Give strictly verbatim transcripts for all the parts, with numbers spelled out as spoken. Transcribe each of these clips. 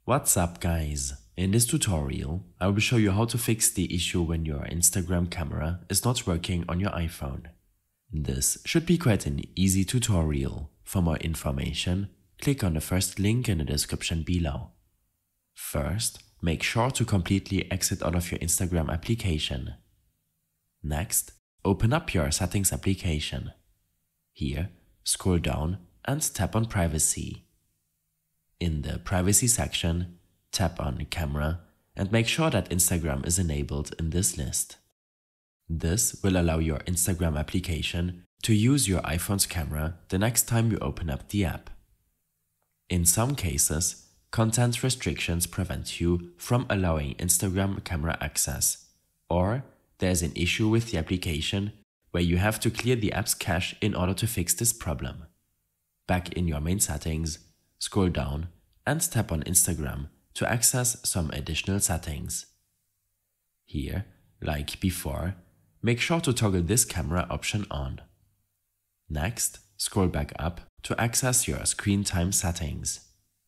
What's up guys? In this tutorial, I will show you how to fix the issue when your Instagram camera is not working on your iPhone. This should be quite an easy tutorial. For more information, click on the first link in the description below. First, make sure to completely exit out of your Instagram application. Next, open up your Settings application. Here, scroll down and tap on Privacy. In the Privacy section, tap on Camera and make sure that Instagram is enabled in this list. This will allow your Instagram application to use your iPhone's camera the next time you open up the app. In some cases, content restrictions prevent you from allowing Instagram camera access, or there's an issue with the application where you have to clear the app's cache in order to fix this problem. Back in your main settings, scroll down and tap on Instagram to access some additional settings. Here, like before, make sure to toggle this camera option on. Next, scroll back up to access your screen time settings.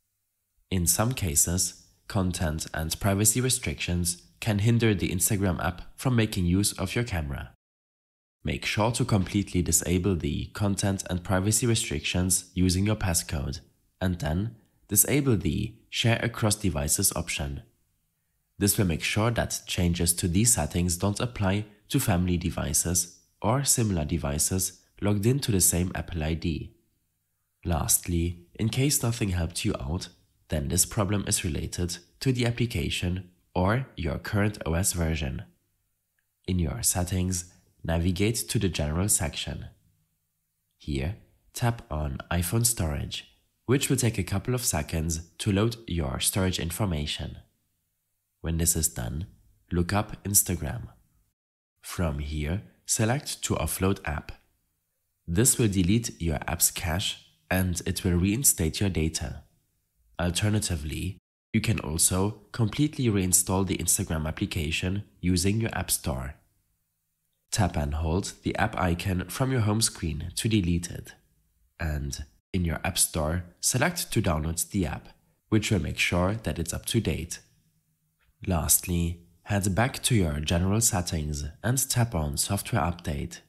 In some cases, content and privacy restrictions can hinder the Instagram app from making use of your camera. Make sure to completely disable the content and privacy restrictions using your passcode, and then disable the Share Across Devices option. This will make sure that changes to these settings don't apply to family devices or similar devices logged into the same Apple I D. Lastly, in case nothing helped you out, then this problem is related to the application or your current O S version. In your settings, navigate to the General section. Here, tap on iPhone Storage, which will take a couple of seconds to load your storage information. When this is done, look up Instagram. From here, select to Offload app. This will delete your app's cache and it will reinstate your data. Alternatively, you can also completely reinstall the Instagram application using your App Store. Tap and hold the app icon from your home screen to delete it. And in your App Store, select to download the app, which will make sure that it's up to date. Lastly, head back to your general settings and tap on Software Update.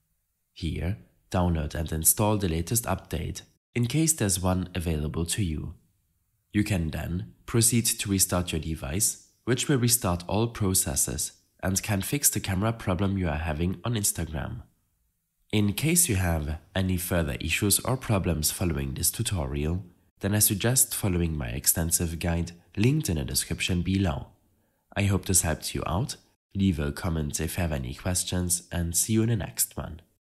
Here, download and install the latest update in case there's one available to you. You can then proceed to restart your device, which will restart all processes and can fix the camera problem you are having on Instagram. In case you have any further issues or problems following this tutorial, then I suggest following my extensive guide linked in the description below. I hope this helped you out. Leave a comment if you have any questions and see you in the next one.